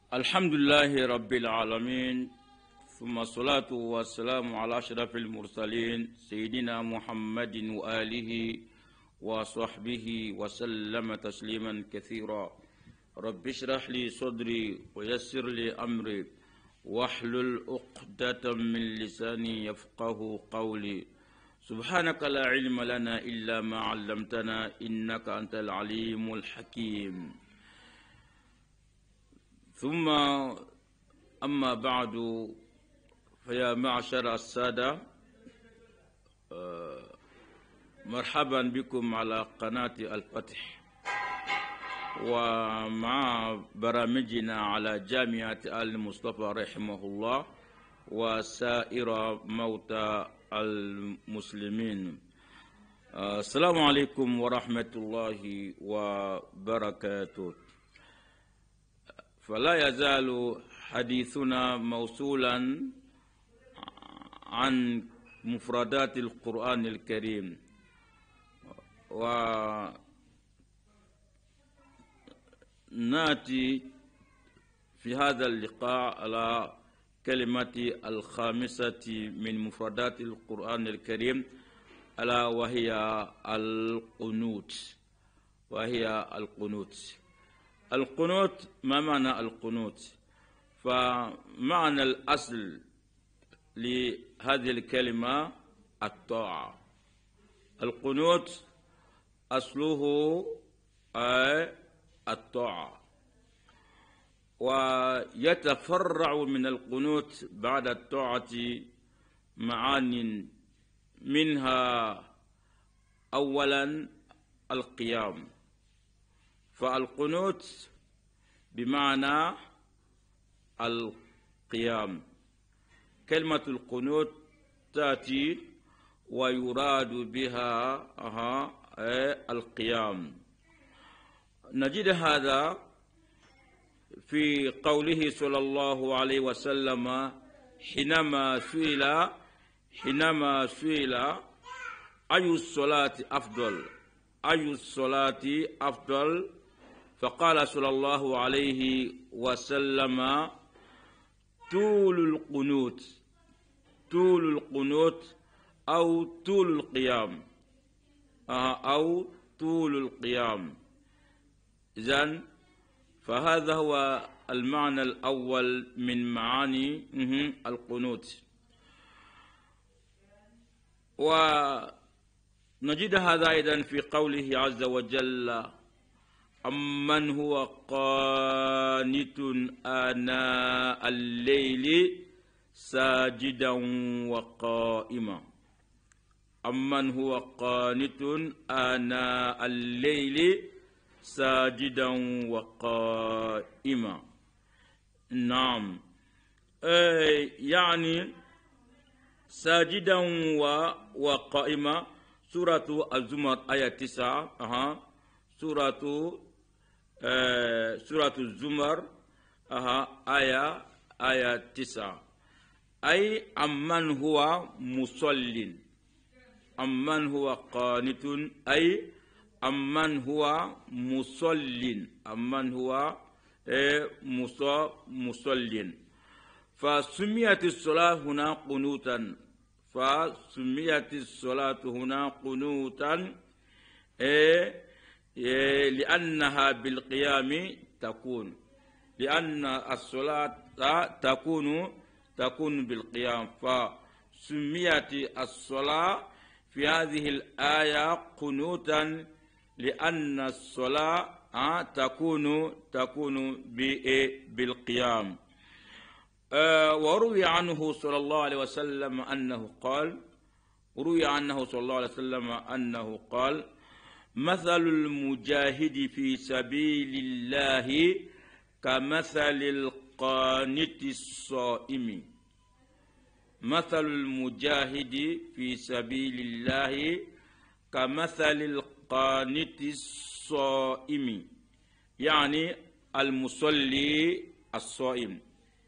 الحمد لله رب العالمين، ثم الصلاة والسلام على أشرف المرسلين سيدنا محمد وآله وصحبه وسلم تسليما كثيرا. رب اشرح لي صدري ويسر لي أمري واحلل عقدة من لساني يفقه قولي. سبحانك لا علم لنا إلا ما علمتنا إنك أنت العليم الحكيم. ثم أما بعد، فيا معشر السادة، مرحبا بكم على قناة الفتح ومع برامجنا على جامعة المصطفى رحمه الله وسائر موتى المسلمين. السلام عليكم ورحمة الله وبركاته. فلا يزال حديثنا موصولا عن مفردات القرآن الكريم، ونأتي في هذا اللقاء على كلمة الخامسة من مفردات القرآن الكريم، ألا وهي القنوت. القنوت، ما معنى القنوت؟ فمعنى الأصل لهذه الكلمة الطاعة. القنوت أصله الطاعة، ويتفرع من القنوت بعد الطاعة معان، منها أولا القيام. فالقنوت بمعنى القيام. كلمة القنوت تأتي ويراد بها القيام. نجد هذا في قوله صلى الله عليه وسلم حينما سئل أي الصلاة أفضل، فقال صلى الله عليه وسلم طول القنوت أو طول القيام. إذن فهذا هو المعنى الأول من معاني القنوت. ونجد هذا أيضا في قوله عز وجل أمن هو قانت آناء الليل ساجدا وقائما. أمن هو قانت آناء الليل ساجدا وقائما. نعم، يعني ساجدا وقائما. سورة الزمر آية 9. سورة الزمر آية 9. أي أمن هو مصل، أمن هو قانت، أي أمن هو مصل، أمن هو مصل. فسميت الصلاة هنا قنوتا، لأنها بالقيام تكون، لأن الصلاة تكون بالقيام، فسميت الصلاة في هذه الآية قنوتا لأن الصلاة تكون بالقيام. وروي عنه صلى الله عليه وسلم أنه قال مثل المجاهد في سبيل الله كمثل القانت الصائم. مثل المجاهد في سبيل الله كمثل القانت الصائم، يعني المصلي الصائم،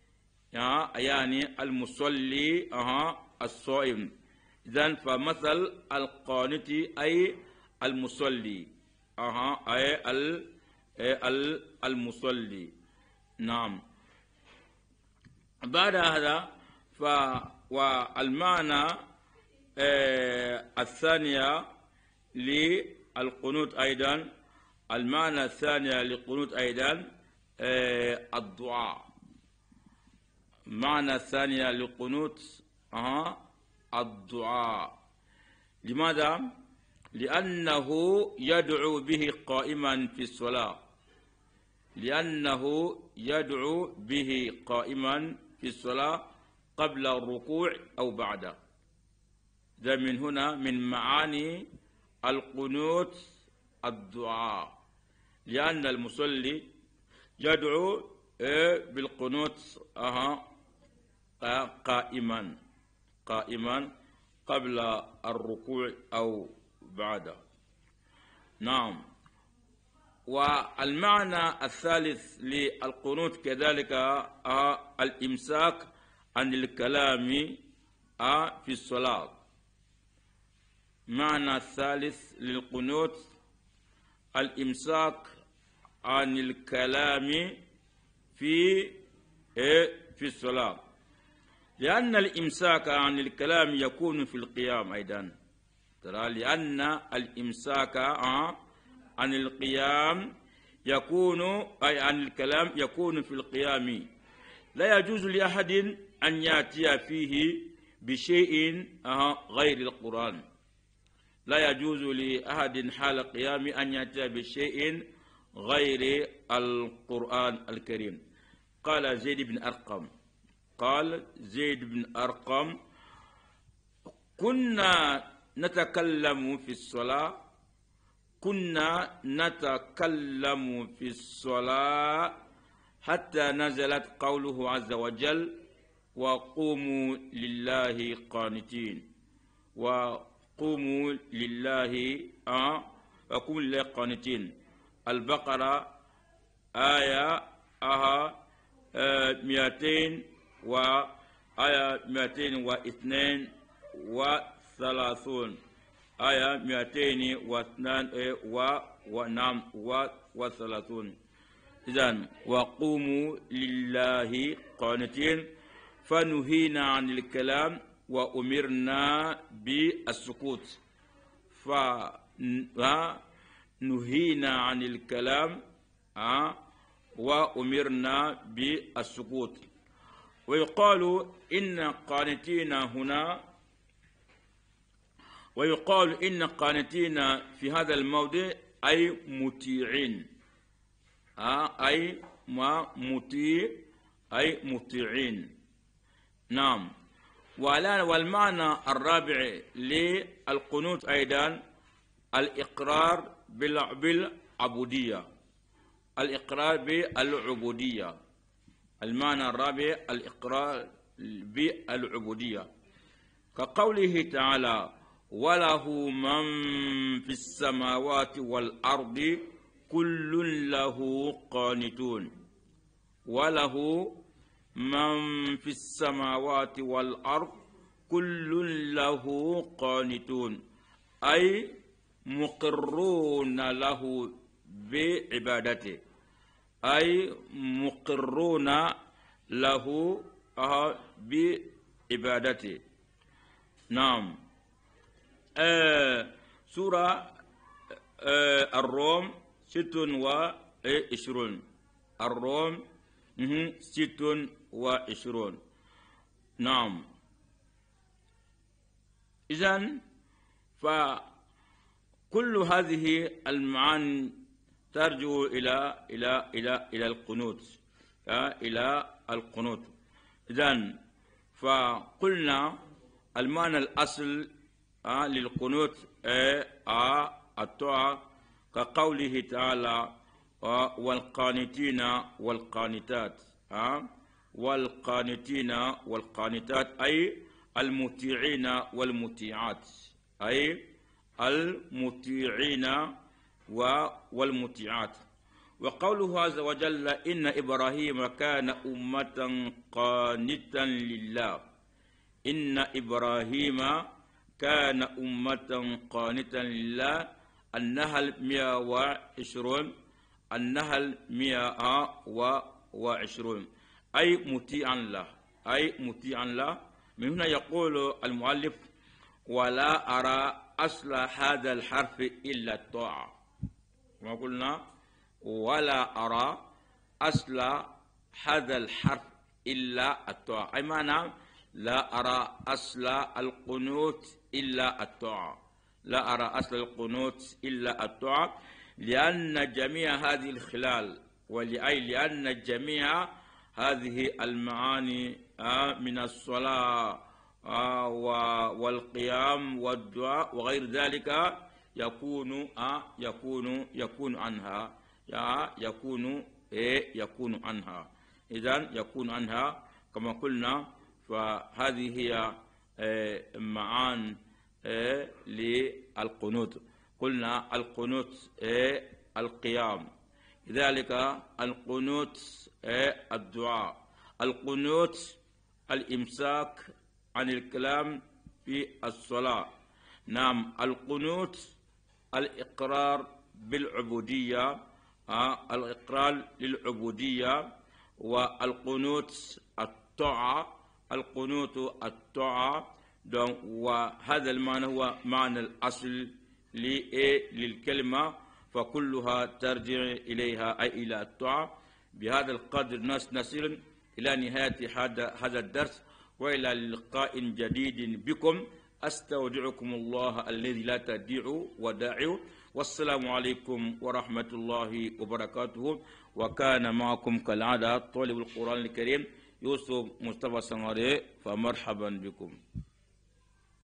يعني المصلي الصائم. إذن فمثل القانت أي المصلي، أي المصلي. نعم. بعد هذا والمعنى الثانية للقنوت أيضا، المعنى الثانية للقنوت أيضا الدعاء. معنى الثانية للقنوت الدعاء. لماذا؟ لأنه يدعو به قائما في الصلاة، لأنه يدعو به قائما في الصلاة قبل الركوع أو بعده. ده من هنا من معاني القنوت الدعاء، لأن المصلي يدعو بالقنوت قائما قبل الركوع أو بعده. نعم. والمعنى الثالث للقنوت كذلك الإمساك عن الكلام في الصلاة. معنى الثالث للقنوت الإمساك عن الكلام في الصلاة، لأن الإمساك عن الكلام يكون في القيام أيضا. ترى لأن الإمساك عن القيام يكون أي عن الكلام يكون في القيام. لا يجوز لأحد أن يأتي فيه بشيء غير القرآن. لا يجوز لأحد حال قيام أن يأتي بشيء غير القرآن الكريم. قال زيد بن أرقم كنا نتكلم في الصلاة حتى نزلت قوله عز وجل وقوموا لله قانتين. وقوموا لله قانتين. البقرة آية 232 آية 232. إذن وقوموا لله قانتين، فنهينا عن الكلام وأمرنا بالسكوت. فنهينا عن الكلام وأمرنا بالسكوت. ويقال إن قانتين في هذا الموضع أي مطيعين، أي مطيعين. نعم. والمعنى الرابع للقنوت أيضا الإقرار بالعبودية. الإقرار بالعبودية. المعنى الرابع الإقرار بالعبودية، كقوله تعالى وله من في السماوات والأرض كل له قانتون. وله من في السماوات والأرض كل له قانتون، أي مقرون له بعبادته، أي مقرون له بعبادته. نعم. سورة الروم 26. الروم 26. نعم. إذن فكل هذه المعاني ترجع إلى القنوت، إلى القنوت. إذن فقلنا المعنى الأصل للقنوت الطاعة، كقوله تعالى والقانتين والقانتات. والقانتين والقانتات أي المطيعين والمطيعات، أي المطيعين والمطيعات. وقوله عز وجل إن إبراهيم كان أمة قانتا لله. إن إبراهيم كان أمة قانتا لله. النحل 120. النحل 120 أي مطيعا له، أي مطيعا له. من هنا يقول المؤلف: ولا أرى أصل هذا الحرف إلا الطاعة. كما قلنا ولا أرى أصل هذا الحرف إلا الطاعة، أي معنى لا أرى أصل القنوت إلا الطاعة، لا أرى أصل القنوت إلا الطاعة، لأن جميع هذه الخلال لأن جميع هذه المعاني من الصلاة والقيام والدعاء وغير ذلك يكون عنها، يكون عنها. إذن يكون عنها كما قلنا. فهذه هي معان للقنوت. قلنا القنوت القيام، لذلك القنوت الدعاء، القنوت الإمساك عن الكلام في الصلاة. نعم، القنوت الإقرار بالعبودية، الإقرار للعبودية. والقنوت الطاعة، القنوت الطاعة. وهذا المعنى هو معنى الأصل للكلمة، فكلها ترجع إليها أي إلى الطاعة. بهذا القدر نصل إلى نهاية هذا الدرس، وإلى لقاء جديد بكم. أستودعكم الله الذي لا تضيع ودائعه، والسلام عليكم ورحمة الله وبركاته. وكان معكم كالعادة طالب القرآن الكريم يوسف مصطفى سماري، فمرحبا بكم.